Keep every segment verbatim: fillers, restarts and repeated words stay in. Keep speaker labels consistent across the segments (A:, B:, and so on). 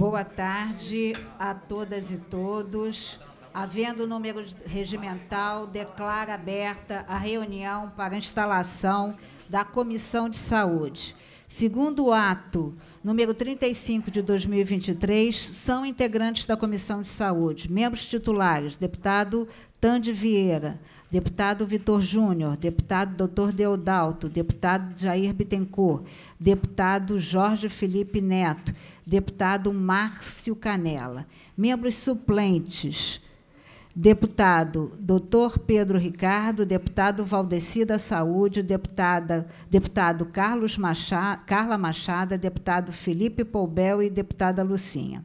A: Boa tarde a todas e todos. Havendo o número regimental, declaro aberta a reunião para a instalação da Comissão de Saúde. Segundo o ato número trinta e cinco de dois mil e vinte e três, são integrantes da Comissão de Saúde, membros titulares, deputado Tande Vieira, deputado Vitor Júnior, deputado doutor Deodalto, deputado Jair Bittencourt, deputado Jorge Felipe Neto, deputado Márcio Canela. Membros suplentes, deputado doutor Pedro Ricardo, deputado Valdeci da Saúde, deputada, deputado Carlos Machado, Carla Machado, deputado Felipe Poubel e deputada Lucinha.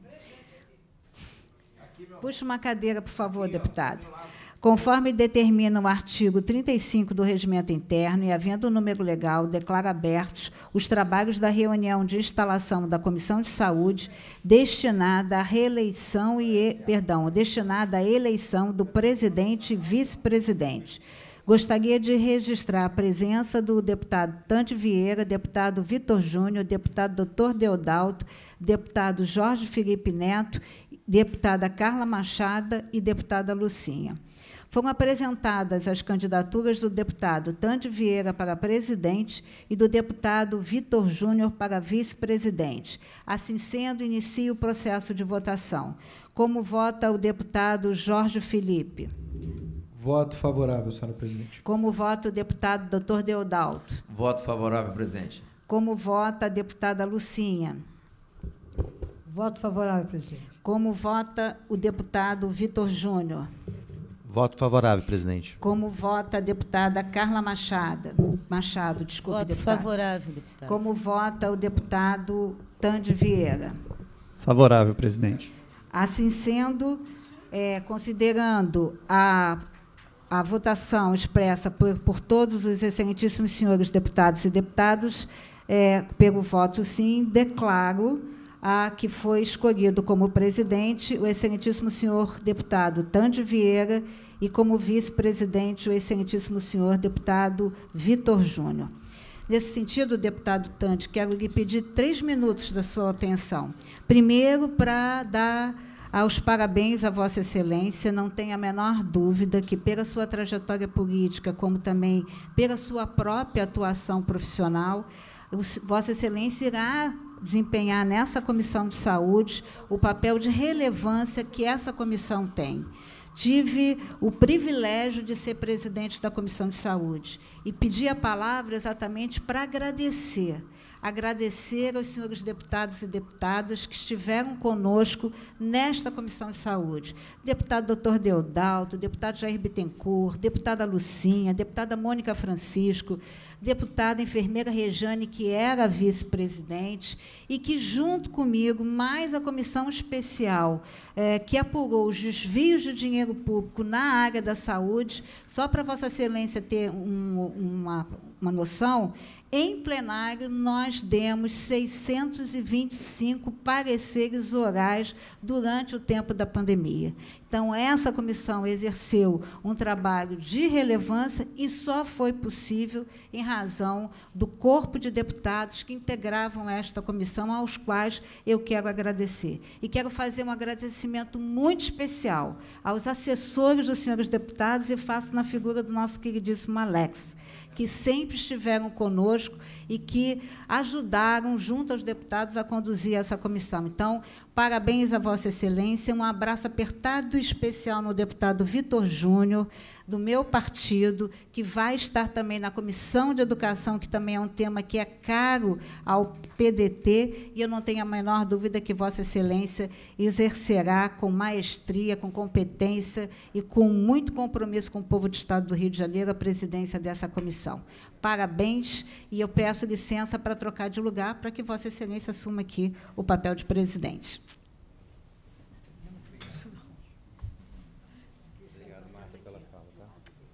A: Puxa uma cadeira, por favor, deputado. Conforme determina o artigo trinta e cinco do Regimento Interno e havendo o número legal, declaro abertos os trabalhos da reunião de instalação da Comissão de Saúde destinada à reeleição e, perdão, destinada à eleição do presidente e vice-presidente. Gostaria de registrar a presença do deputado Tande Vieira, deputado Vitor Júnior, deputado doutor Deodalto, deputado Jorge Felipe Neto, deputada Carla Machado e deputada Lucinha. Foram apresentadas as candidaturas do deputado Tande Vieira para presidente e do deputado Vitor Júnior para vice-presidente. Assim sendo, inicio o processo de votação. Como vota o deputado Jorge Felipe?
B: Voto favorável, senhora presidente.
A: Como vota o deputado doutor Deodalto?
C: Voto favorável, presidente.
A: Como vota a deputada Lucinha?
D: Voto favorável, presidente.
A: Como vota o deputado Vitor Júnior?
E: Voto favorável, presidente.
A: Como vota a deputada Carla Machado? Machado, desculpe,
D: Voto
A: deputada.
D: favorável, deputado.
A: Como vota o deputado Tande Vieira?
F: Favorável, presidente.
A: Assim sendo, é, considerando a, a votação expressa por, por todos os excelentíssimos senhores deputados e deputadas, é, pelo voto sim, declaro a que foi escolhido como presidente o excelentíssimo senhor deputado Tande Vieira e como vice-presidente o excelentíssimo senhor deputado Vitor Júnior. Nesse sentido, deputado Tande, quero lhe pedir três minutos da sua atenção. Primeiro, para dar aos parabéns à Vossa Excelência, não tenho a menor dúvida que, pela sua trajetória política, como também pela sua própria atuação profissional, Vossa Excelência irá desempenhar nessa Comissão de Saúde o papel de relevância que essa comissão tem. Tive o privilégio de ser presidente da Comissão de Saúde e pedi a palavra exatamente para agradecer, agradecer aos senhores deputados e deputadas que estiveram conosco nesta Comissão de Saúde. Deputado doutor Deodalto, deputado Jair Bittencourt, deputada Lucinha, deputada Mônica Francisco, deputada enfermeira Rejane, que era vice-presidente, e que, junto comigo, mais a comissão especial, é, que apurou os desvios de dinheiro público na área da saúde, só para Vossa Excelência ter um, uma, uma noção, em plenário, nós demos seiscentos e vinte e cinco pareceres orais durante o tempo da pandemia. Então, essa comissão exerceu um trabalho de relevância e só foi possível em razão do corpo de deputados que integravam esta comissão, aos quais eu quero agradecer. E quero fazer um agradecimento muito especial aos assessores dos senhores deputados e faço na figura do nosso queridíssimo Alex, que sempre estiveram conosco e que ajudaram, junto aos deputados, a conduzir essa comissão. Então, parabéns a Vossa Excelência, um abraço apertado e especial no deputado Vitor Júnior, do meu partido, que vai estar também na Comissão de Educação, que também é um tema que é caro ao P D T, e eu não tenho a menor dúvida que Vossa Excelência exercerá com maestria, com competência e com muito compromisso com o povo do Estado do Rio de Janeiro a presidência dessa comissão. Parabéns, e eu peço licença para trocar de lugar para que Vossa Excelência assuma aqui o papel de presidente.
E: Obrigado, Marta, pela fala, tá?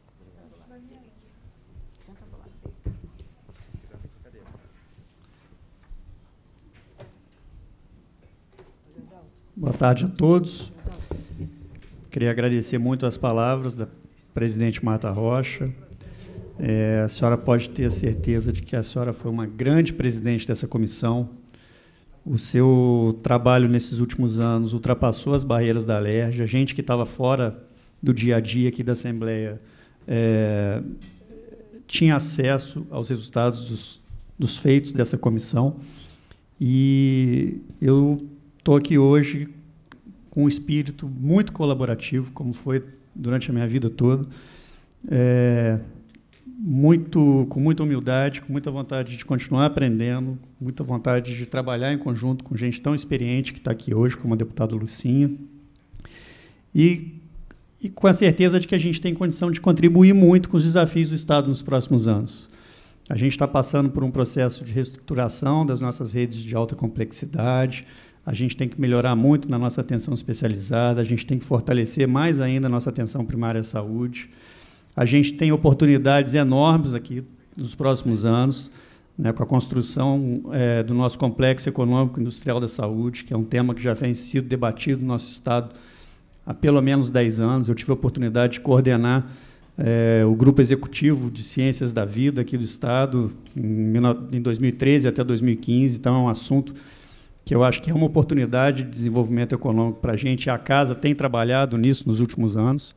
F: Boa tarde a todos. Queria agradecer muito as palavras da presidente Marta Rocha. É, a senhora pode ter a certeza de que a senhora foi uma grande presidente dessa comissão. O seu trabalho nesses últimos anos ultrapassou as barreiras da Alerj. A gente que estava fora do dia a dia aqui da Assembleia é, tinha acesso aos resultados dos, dos feitos dessa comissão. E eu estou aqui hoje com um espírito muito colaborativo, como foi durante a minha vida toda, é, muito, com muita humildade, com muita vontade de continuar aprendendo, muita vontade de trabalhar em conjunto com gente tão experiente que está aqui hoje, como a deputada Lucinha, e, e com a certeza de que a gente tem condição de contribuir muito com os desafios do Estado nos próximos anos. A gente está passando por um processo de reestruturação das nossas redes de alta complexidade, a gente tem que melhorar muito na nossa atenção especializada, a gente tem que fortalecer mais ainda a nossa atenção primária à saúde. A gente tem oportunidades enormes aqui nos próximos anos, né, com a construção é, do nosso complexo econômico industrial da saúde, que é um tema que já vem sido debatido no nosso Estado há pelo menos dez anos. Eu tive a oportunidade de coordenar é, o Grupo Executivo de Ciências da Vida aqui do Estado em, em dois mil e treze até dois mil e quinze, então é um assunto que eu acho que é uma oportunidade de desenvolvimento econômico para a gente, e a Casa tem trabalhado nisso nos últimos anos.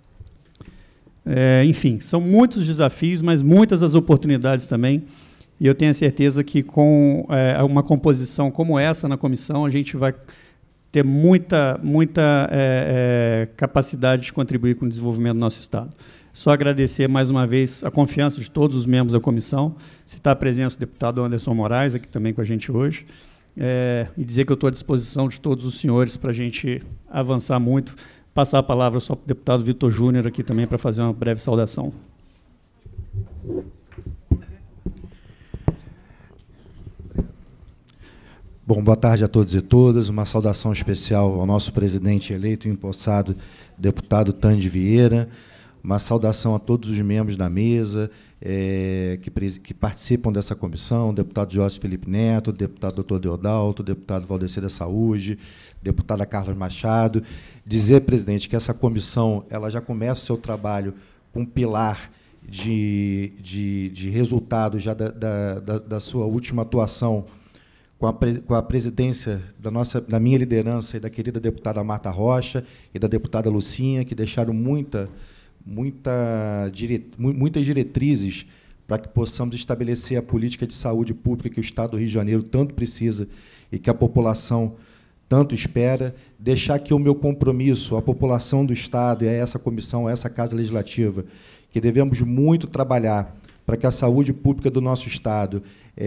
F: É, enfim, são muitos desafios, mas muitas as oportunidades também, e eu tenho a certeza que com é, uma composição como essa na comissão, a gente vai ter muita, muita é, é, capacidade de contribuir com o desenvolvimento do nosso Estado. Só agradecer mais uma vez a confiança de todos os membros da comissão, citar a presença do deputado Anderson Moraes, aqui também com a gente hoje, é, e dizer que eu estou à disposição de todos os senhores para a gente avançar muito. Passar a palavra só para o deputado Vitor Júnior aqui também para fazer uma breve saudação.
E: Bom, boa tarde a todos e todas. Uma saudação especial ao nosso presidente eleito e empossado, deputado Tandy Vieira. Uma saudação a todos os membros da mesa é, que, que participam dessa comissão, o deputado Jorge Felipe Neto, o deputado doutor Deodalto, o deputado Valdecir da Saúde, deputada Carla Machado. Dizer, presidente, que essa comissão ela já começa o seu trabalho com um pilar de, de, de resultados já da, da, da, da sua última atuação com a, com a presidência da, nossa, da minha liderança e da querida deputada Marta Rocha e da deputada Lucinha, que deixaram muita, muita dire, muitas diretrizes para que possamos estabelecer a política de saúde pública que o Estado do Rio de Janeiro tanto precisa e que a população tanto espera. Deixar aqui o meu compromisso à população do Estado e a essa comissão, a essa Casa Legislativa, que devemos muito trabalhar para que a saúde pública do nosso Estado,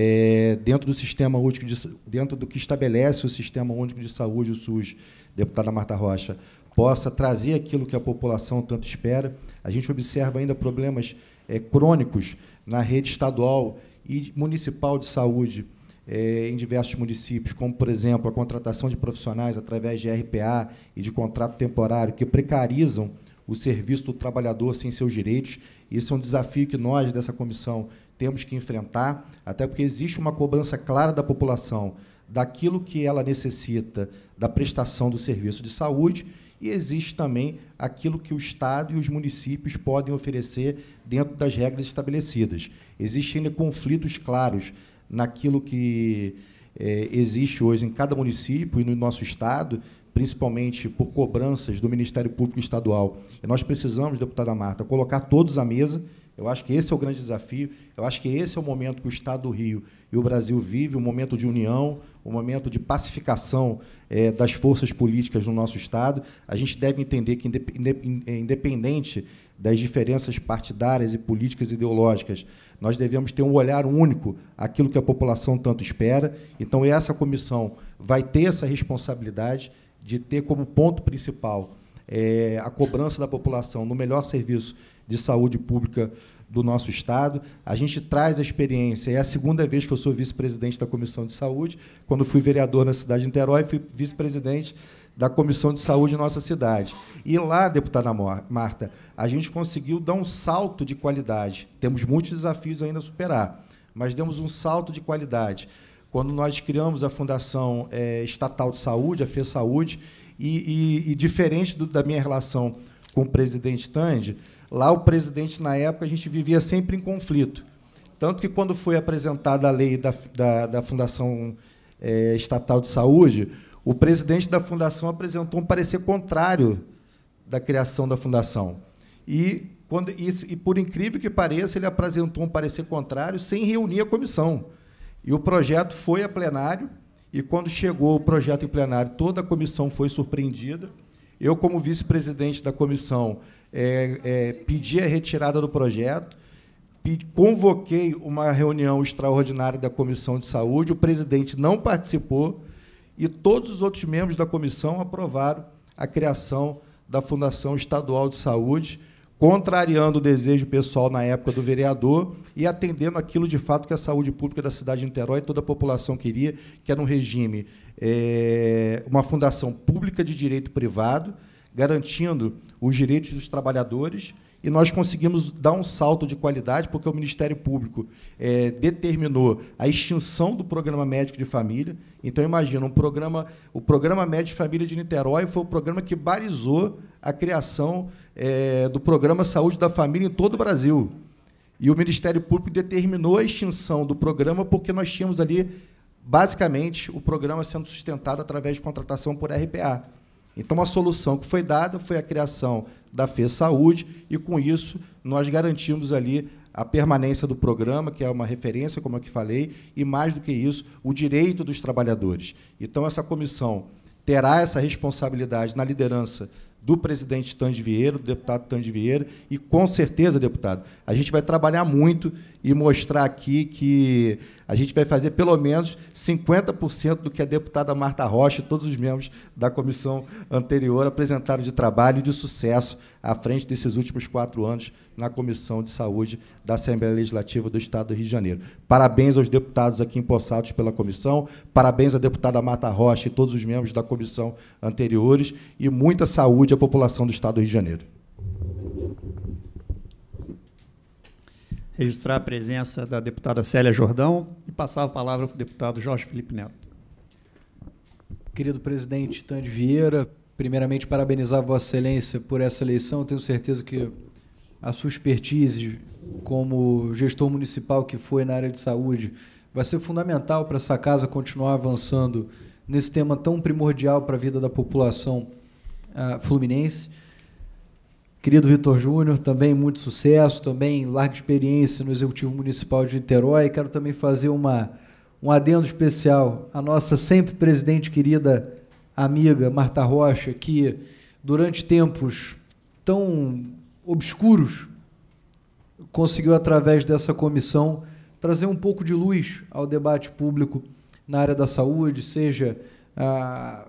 E: é, dentro do sistema único de, dentro do que estabelece o Sistema Único de Saúde, o SUS, deputada Marta Rocha, possa trazer aquilo que a população tanto espera. A gente observa ainda problemas é, crônicos na rede estadual e municipal de saúde, É, em diversos municípios, como, por exemplo, a contratação de profissionais através de R P A e de contrato temporário, que precarizam o serviço do trabalhador sem seus direitos. Isso é um desafio que nós, dessa comissão, temos que enfrentar, até porque existe uma cobrança clara da população daquilo que ela necessita da prestação do serviço de saúde, e existe também aquilo que o Estado e os municípios podem oferecer dentro das regras estabelecidas. Existem ainda conflitos claros naquilo que é, existe hoje em cada município e no nosso Estado, principalmente por cobranças do Ministério Público Estadual. E nós precisamos, deputada Marta, colocar todos à mesa. Eu acho que esse é o grande desafio, eu acho que esse é o momento que o Estado do Rio e o Brasil vive, um momento de união, um momento de pacificação é, das forças políticas no nosso Estado. A gente deve entender que, independente das diferenças partidárias e políticas ideológicas, nós devemos ter um olhar único àquilo que a população tanto espera. Então, essa comissão vai ter essa responsabilidade de ter como ponto principal é, a cobrança da população no melhor serviço de saúde pública do nosso Estado. A gente traz a experiência, é a segunda vez que eu sou vice-presidente da Comissão de Saúde. Quando fui vereador na cidade de Niterói, fui vice-presidente da Comissão de Saúde em nossa cidade. E lá, deputada Marta, a gente conseguiu dar um salto de qualidade. Temos muitos desafios ainda a superar, mas demos um salto de qualidade quando nós criamos a Fundação é, Estatal de Saúde, a FESaúde, e, e, e diferente do, da minha relação com o presidente Tandy, lá o presidente, na época, a gente vivia sempre em conflito. Tanto que, quando foi apresentada a lei da, da, da Fundação é, Estatal de Saúde, o presidente da fundação apresentou um parecer contrário da criação da fundação. E, quando, e, e, por incrível que pareça, ele apresentou um parecer contrário sem reunir a comissão. E o projeto foi a plenário, e, quando chegou o projeto em plenário, toda a comissão foi surpreendida. Eu, como vice-presidente da comissão, é, é, pedi a retirada do projeto, pedi, convoquei uma reunião extraordinária da Comissão de Saúde, o presidente não participou, e todos os outros membros da comissão aprovaram a criação da Fundação Estadual de Saúde, contrariando o desejo pessoal na época do vereador e atendendo aquilo de fato que a saúde pública da cidade de Niterói e toda a população queria, que era um regime, é, uma fundação pública de direito privado, garantindo os direitos dos trabalhadores, e nós conseguimos dar um salto de qualidade, porque o Ministério Público é, determinou a extinção do Programa Médico de Família. Então, imagina, um programa, o Programa Médico de Família de Niterói foi o programa que balizou a criação é, do Programa Saúde da Família em todo o Brasil. E o Ministério Público determinou a extinção do programa porque nós tínhamos ali, basicamente, o programa sendo sustentado através de contratação por R P A. Então, a solução que foi dada foi a criação da F E Saúde, e, com isso, nós garantimos ali a permanência do programa, que é uma referência, como eu que falei, e, mais do que isso, o direito dos trabalhadores. Então, essa comissão terá essa responsabilidade na liderança do presidente Tandy Vieira, do deputado Tandy Vieira, e, com certeza, deputado, a gente vai trabalhar muito e mostrar aqui que a gente vai fazer pelo menos cinquenta por cento do que a deputada Marta Rocha e todos os membros da comissão anterior apresentaram de trabalho e de sucesso à frente desses últimos quatro anos na Comissão de Saúde da Assembleia Legislativa do Estado do Rio de Janeiro. Parabéns aos deputados aqui empossados pela comissão, parabéns à deputada Marta Rocha e todos os membros da comissão anteriores, e muita saúde à população do Estado do Rio de Janeiro.
F: Registrar a presença da deputada Célia Jordão e passar a palavra para o deputado Jorge Felipe Neto.
B: Querido presidente Tandy Vieira, primeiramente parabenizar Vossa Excelência por essa eleição. Tenho certeza que a sua expertise como gestor municipal que foi na área de saúde vai ser fundamental para essa casa continuar avançando nesse tema tão primordial para a vida da população uh, fluminense. Querido Vitor Júnior, também muito sucesso, também larga experiência no Executivo Municipal de Niterói. Quero também fazer uma, um adendo especial à nossa sempre presidente querida amiga Marta Rocha, que durante tempos tão obscuros conseguiu, através dessa comissão, trazer um pouco de luz ao debate público na área da saúde, seja ah,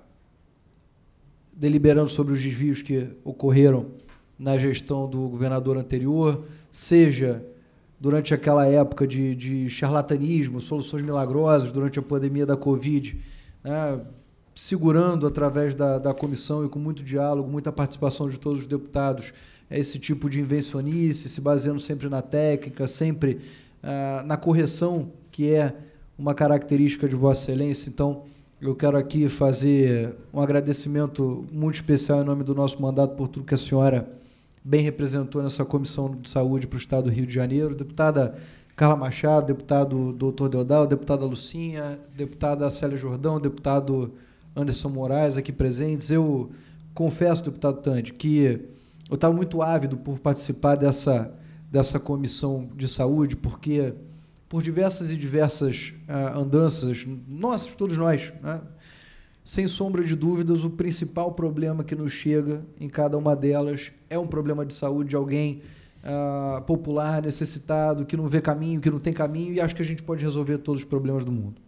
B: deliberando sobre os desvios que ocorreram na gestão do governador anterior, seja durante aquela época de, de charlatanismo, soluções milagrosas durante a pandemia da Covid, né, segurando através da, da comissão e com muito diálogo, muita participação de todos os deputados, esse tipo de invencionice, se baseando sempre na técnica, sempre ah, na correção, que é uma característica de Vossa Excelência. Então, eu quero aqui fazer um agradecimento muito especial em nome do nosso mandato por tudo que a senhora bem representou nessa Comissão de Saúde para o Estado do Rio de Janeiro. Deputada Carla Machado, deputado doutor Deodal, deputada Lucinha, deputada Célia Jordão, deputado Anderson Moraes aqui presentes. Eu confesso, deputado Tandy, que eu estava muito ávido por participar dessa, dessa Comissão de Saúde, porque, por diversas e diversas uh, andanças, nossas, todos nós, né? Sem sombra de dúvidas, o principal problema que nos chega em cada uma delas é um problema de saúde de alguém uh, popular, necessitado, que não vê caminho, que não tem caminho, e acho que a gente pode resolver todos os problemas do mundo.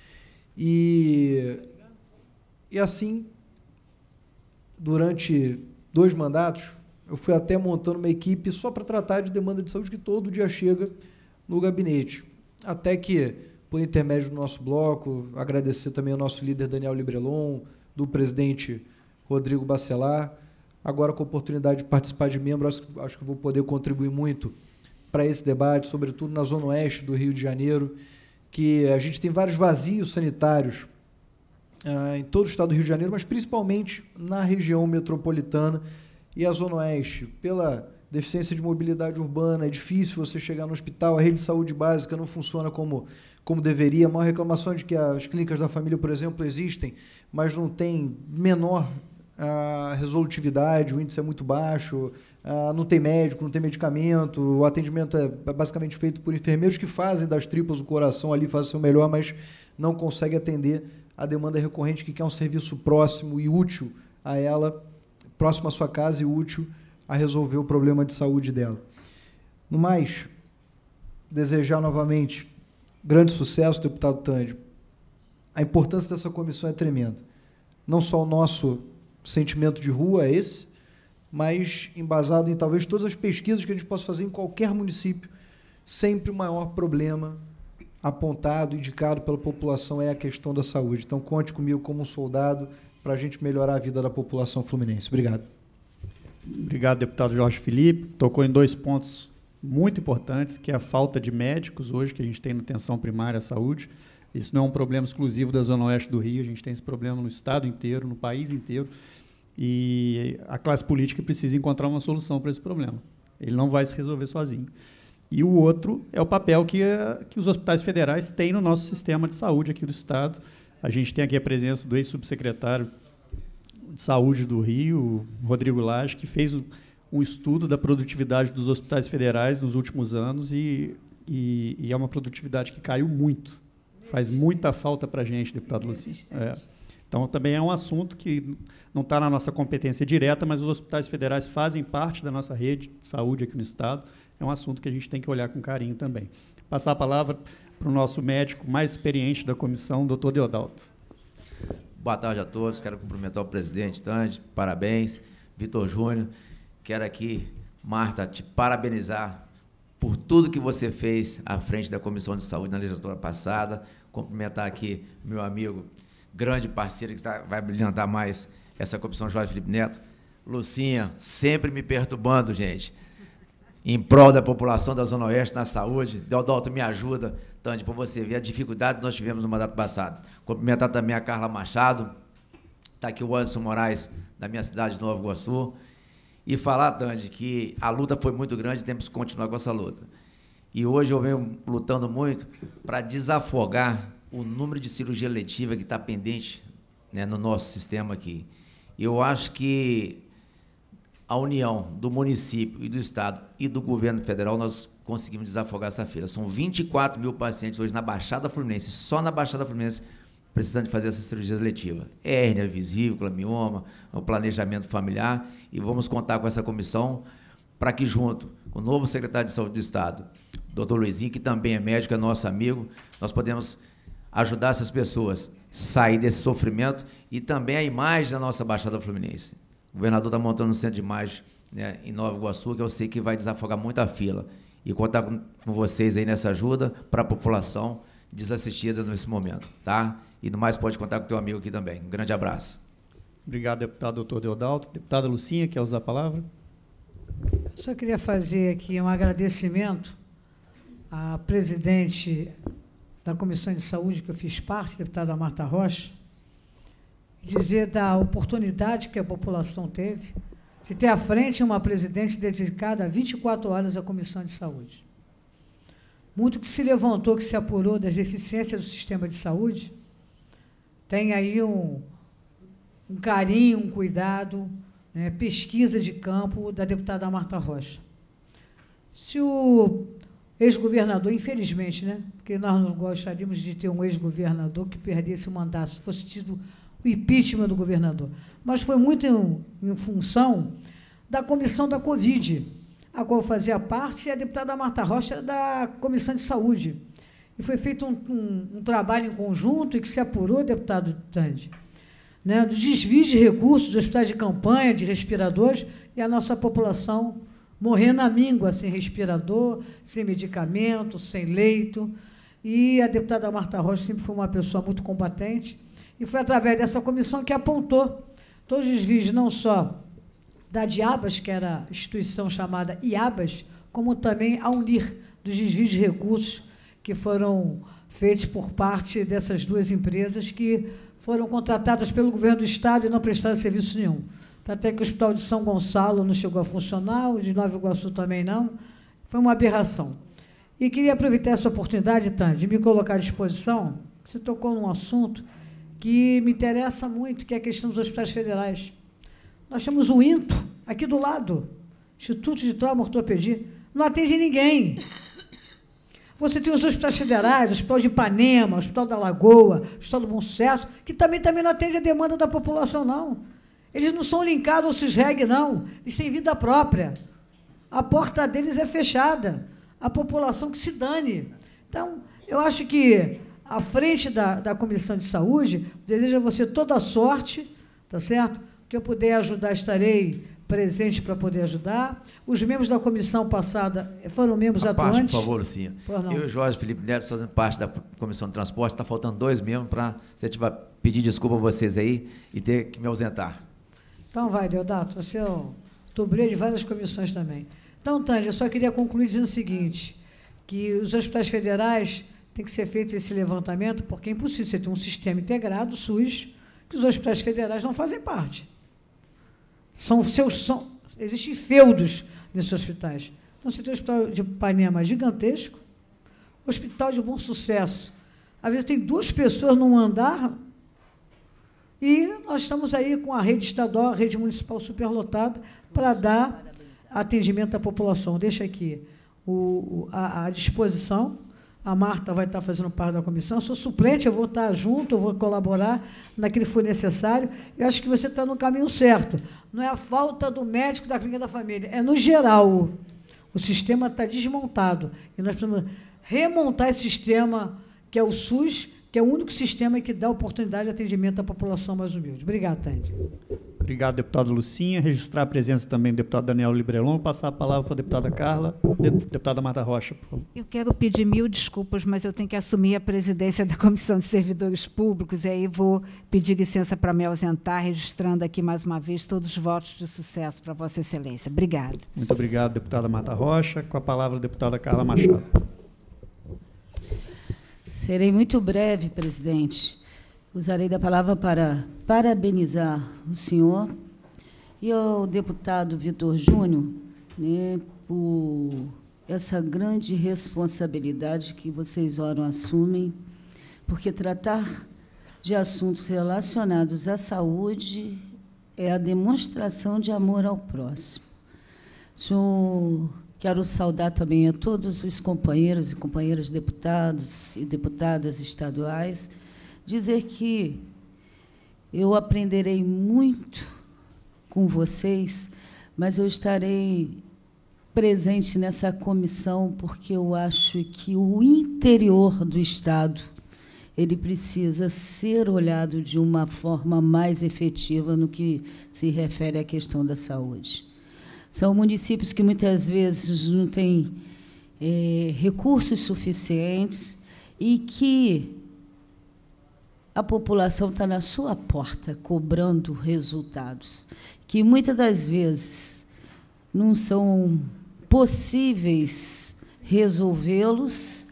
B: E, e assim, durante dois mandatos, eu fui até montando uma equipe só para tratar de demanda de saúde que todo dia chega no gabinete. Até que, por intermédio do nosso bloco, agradecer também ao nosso líder Daniel Librelon, do presidente Rodrigo Bacelar, agora com a oportunidade de participar de membro, acho, acho que vou poder contribuir muito para esse debate, sobretudo na Zona Oeste do Rio de Janeiro, que a gente tem vários vazios sanitários ah, em todo o estado do Rio de Janeiro, mas principalmente na região metropolitana, e a Zona Oeste, pela deficiência de mobilidade urbana, é difícil você chegar no hospital, a rede de saúde básica não funciona como, como deveria. A maior reclamação é de que as clínicas da família, por exemplo, existem, mas não tem menor a resolutividade, o índice é muito baixo, a, não tem médico, não tem medicamento, o atendimento é basicamente feito por enfermeiros que fazem das tripas o coração ali, fazem o seu melhor, mas não conseguem atender a demanda recorrente que quer um serviço próximo e útil a ela, próximo à sua casa e útil a resolver o problema de saúde dela. No mais, desejar novamente grande sucesso, deputado Tândio. A importância dessa comissão é tremenda. Não só o nosso sentimento de rua é esse, mas embasado em talvez todas as pesquisas que a gente possa fazer em qualquer município, sempre o maior problema apontado, indicado pela população é a questão da saúde. Então, conte comigo como um soldado para a gente melhorar a vida da população fluminense. Obrigado.
F: Obrigado, deputado Jorge Felipe. Tocou em dois pontos muito importantes, que é a falta de médicos hoje que a gente tem na atenção primária à saúde. Isso não é um problema exclusivo da Zona Oeste do Rio, a gente tem esse problema no estado inteiro, no país inteiro, e a classe política precisa encontrar uma solução para esse problema. Ele não vai se resolver sozinho. E o outro é o papel que, que os hospitais federais têm no nosso sistema de saúde aqui do estado. A gente tem aqui a presença do ex-subsecretário de Saúde do Rio, Rodrigo Lage, que fez um estudo da produtividade dos hospitais federais nos últimos anos e, e, e é uma produtividade que caiu muito. Faz muita falta para a gente, deputado Lucinho. É. Então, também é um assunto que não está na nossa competência direta, mas os hospitais federais fazem parte da nossa rede de saúde aqui no estado. É um assunto que a gente tem que olhar com carinho também. Passar a palavra para o nosso médico mais experiente da comissão, doutor Deodalto.
C: Boa tarde a todos, quero cumprimentar o presidente Tândio, parabéns, Vitor Júnior, quero aqui, Marta, te parabenizar por tudo que você fez à frente da Comissão de Saúde na legislatura passada, cumprimentar aqui meu amigo, grande parceiro, que está, vai brilhantar mais essa comissão, Jorge Felipe Neto, Lucinha, sempre me perturbando, gente, em prol da população da Zona Oeste na saúde. Deodalto, me ajuda, Tândio, para você ver a dificuldade que nós tivemos no mandato passado. Cumprimentar também a Carla Machado, está aqui o Anderson Moraes, da minha cidade de Nova Iguaçu, e falar, Tândio, que a luta foi muito grande e temos que continuar com essa luta. E hoje eu venho lutando muito para desafogar o número de cirurgia letiva que está pendente, né, no nosso sistema aqui. Eu acho que a união do município e do estado e do governo federal, nós conseguimos desafogar essa fila. São vinte e quatro mil pacientes hoje na Baixada Fluminense, só na Baixada Fluminense, precisando de fazer essas cirurgias letivas. Hérnia, vesícula, mioma, o planejamento familiar, e vamos contar com essa comissão para que, junto com o novo secretário de Saúde do Estado, doutor Luizinho, que também é médico, é nosso amigo, nós podemos ajudar essas pessoas a sair desse sofrimento e também a imagem da nossa Baixada Fluminense. O governador está montando um centro de imagem, né, em Nova Iguaçu, que eu sei que vai desafogar muito a fila. E contar com, com vocês aí nessa ajuda para a população desassistida nesse momento, tá? E no mais, pode contar com o teu amigo aqui também. Um grande abraço.
F: Obrigado, deputado doutor Deodalto. Deputada Lucinha, quer usar a palavra?
D: Só queria fazer aqui um agradecimento à presidente da Comissão de Saúde, que eu fiz parte, a deputada Marta Rocha, dizer da oportunidade que a população teve de ter à frente uma presidente dedicada vinte e quatro horas à Comissão de Saúde. Muito que se levantou, que se apurou das deficiências do sistema de saúde, tem aí um, um carinho, um cuidado, né, pesquisa de campo da deputada Marta Rocha. Se o ex-governador, infelizmente, né, porque nós não gostaríamos de ter um ex-governador que perdesse o mandato, se fosse tido o impeachment do governador, mas foi muito em, em função da comissão da Covid, a qual fazia parte, e a deputada Marta Rocha da Comissão de Saúde. E foi feito um, um, um trabalho em conjunto e que se apurou, deputado Tândio, né, do desvio de recursos dos hospitais de campanha, de respiradores, e a nossa população morrendo à míngua, sem respirador, sem medicamento, sem leito. E a deputada Marta Rocha sempre foi uma pessoa muito combatente, e foi através dessa comissão que apontou todos os desvios, não só da Diabas, que era a instituição chamada Iabas, como também a Unir, dos desvios de recursos que foram feitos por parte dessas duas empresas que foram contratadas pelo governo do Estado e não prestaram serviço nenhum. Até que o Hospital de São Gonçalo não chegou a funcionar, o de Nova Iguaçu também não. Foi uma aberração. E queria aproveitar essa oportunidade, Tânia, de me colocar à disposição. Você tocou num assunto que me interessa muito, que é a questão dos hospitais federais. Nós temos o INTO, aqui do lado, Instituto de Trauma e Ortopedia, não atende ninguém. Você tem os hospitais federais, o Hospital de Ipanema, o Hospital da Lagoa, o Hospital do Bom Sucesso, que também, também não atende a demanda da população, não. Eles não são linkados ao SISREG, não. Eles têm vida própria. A porta deles é fechada. A população que se dane. Então, eu acho que, à frente da, da Comissão de Saúde, desejo a você toda a sorte, tá certo? Que eu puder ajudar, estarei presente para poder ajudar. Os membros da comissão passada foram membros
C: a
D: atuantes.
C: Parte, por favor, Lucinha. Eu e o Jorge Felipe Neto fazendo parte da Comissão de Transporte, está faltando dois membros para, se eu tiver, pedir desculpa a vocês aí e ter que me ausentar.
D: Então, vai, Deodato, você é o dublê de várias comissões também. Então, Tânia, eu só queria concluir dizendo o seguinte, que os hospitais federais tem que ser feito esse levantamento, porque é impossível você ter um sistema integrado, SUS, que os hospitais federais não fazem parte. São seus, são, existem feudos nesses hospitais. Então, você tem o Hospital de Ipanema gigantesco, o Hospital de Bom Sucesso. Às vezes tem duas pessoas num andar e nós estamos aí com a rede estadual, a rede municipal superlotada para dar atendimento à população. Deixa aqui o, a, a disposição. A Marta vai estar fazendo parte da comissão. Eu sou suplente, eu vou estar junto, eu vou colaborar naquilo que for necessário. Eu acho que você está no caminho certo. Não é a falta do médico da clínica da família, é no geral. O sistema está desmontado. E nós precisamos remontar esse sistema, que é o SUS, que é o único sistema que dá oportunidade de atendimento à população mais humilde. Obrigado, Tânia.
F: Obrigado, deputado Lucinha. Registrar a presença também do deputado Daniel Librelon. Passar a palavra para a deputada Carla. Deputada Marta Rocha, por favor.
A: Eu quero pedir mil desculpas, mas eu tenho que assumir a presidência da Comissão de Servidores Públicos, e aí vou pedir licença para me ausentar, registrando aqui mais uma vez todos os votos de sucesso para Vossa Excelência. Obrigada.
F: Muito obrigado, deputada Marta Rocha. Com a palavra, a deputada Carla Machado.
G: Serei muito breve, presidente. Usarei da palavra para parabenizar o senhor e ao deputado Vitor Júnior, né, por essa grande responsabilidade que vocês, ora, assumem, porque tratar de assuntos relacionados à saúde é a demonstração de amor ao próximo. Senhor, quero saudar também a todos os companheiros e companheiras deputados e deputadas estaduais, dizer que eu aprenderei muito com vocês, mas eu estarei presente nessa comissão porque eu acho que o interior do Estado ele precisa ser olhado de uma forma mais efetiva no que se refere à questão da saúde. São municípios que muitas vezes não têm é, recursos suficientes e que a população está na sua porta cobrando resultados, que muitas das vezes não são possíveis resolvê-los,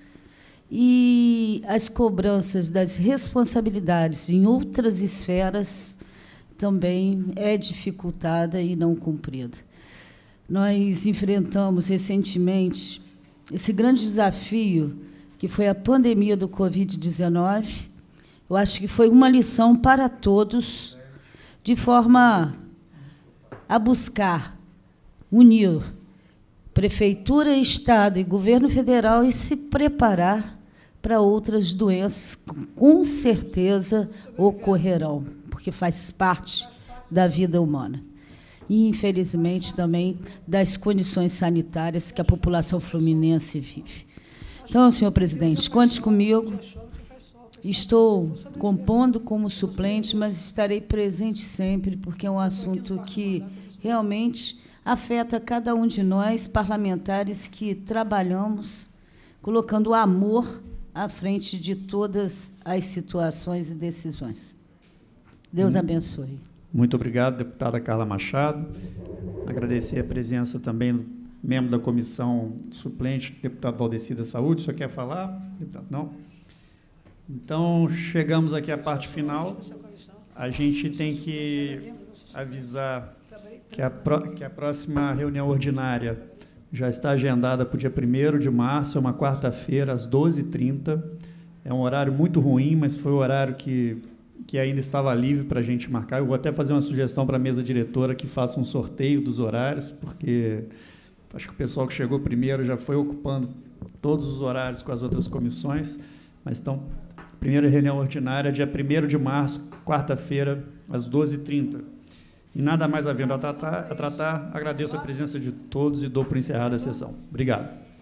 G: e as cobranças das responsabilidades em outras esferas também é dificultada e não cumprida. Nós enfrentamos recentemente esse grande desafio que foi a pandemia do Covid dezenove. Eu acho que foi uma lição para todos, de forma a buscar unir prefeitura, Estado e governo federal e se preparar para outras doenças que, com certeza, ocorrerão, porque faz parte da vida humana. E, infelizmente, também das condições sanitárias que a população fluminense vive. Então, senhor presidente, conte comigo. Estou compondo como suplente, mas estarei presente sempre, porque é um assunto que realmente afeta cada um de nós, parlamentares, que trabalhamos colocando o amor à frente de todas as situações e decisões. Deus abençoe.
F: Muito obrigado, deputada Carla Machado. Agradecer a presença também do membro da comissão suplente, deputado Valdeci da Saúde. O senhor quer falar, deputado? Não? Então, chegamos aqui à parte final. A gente tem que avisar que a, pro, que a próxima reunião ordinária já está agendada para o dia primeiro de março, é uma quarta-feira, às doze e trinta. É um horário muito ruim, mas foi o horário que, que ainda estava livre para a gente marcar. Eu vou até fazer uma sugestão para a mesa diretora que faça um sorteio dos horários, porque acho que o pessoal que chegou primeiro já foi ocupando todos os horários com as outras comissões. Mas, então, primeira reunião ordinária, dia primeiro de março, quarta-feira, às doze e trinta. E nada mais havendo a tratar, a tratar, agradeço a presença de todos e dou por encerrada a sessão. Obrigado.